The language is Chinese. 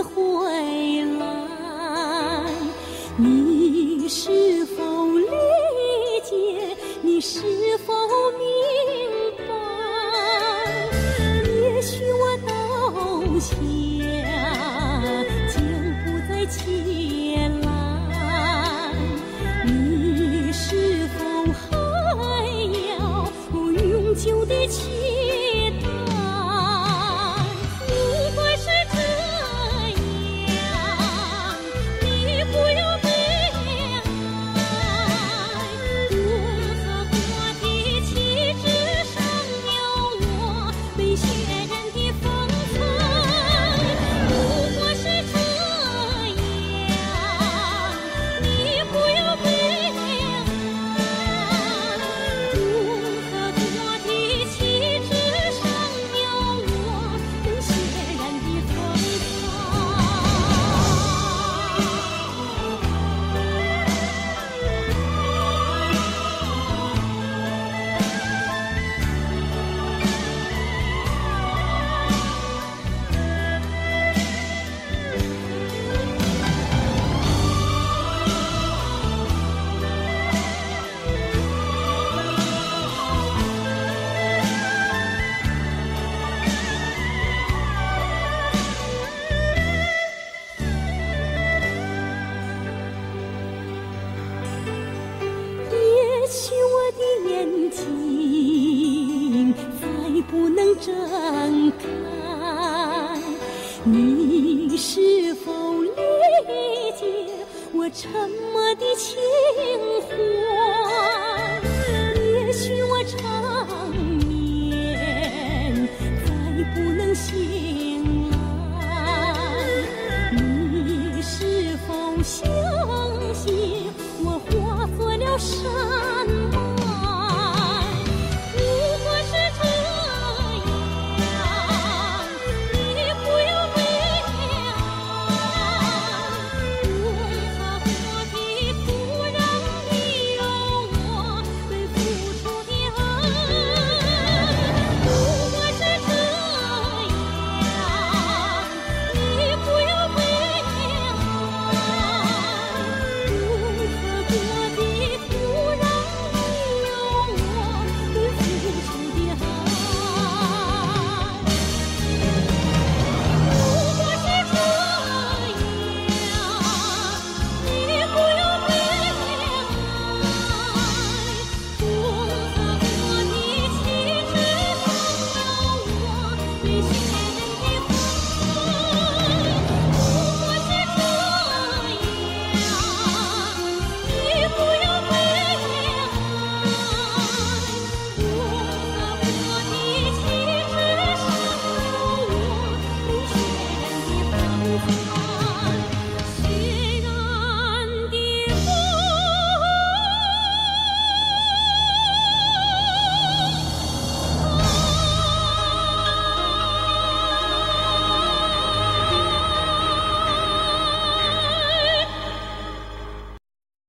回来。你是否理解？你是否明白？也许我倒下，将不再前来。你是否还要永久的期待？如果是这样，你不要悲哀。多和国的旗帜上有我被血染的风采。如果是这样，你不要悲哀。多和国的旗帜上有我被血染的风采。也许我的眼睛再不能睁开，你是否理解我沉默的情怀？也许我长眠再不能醒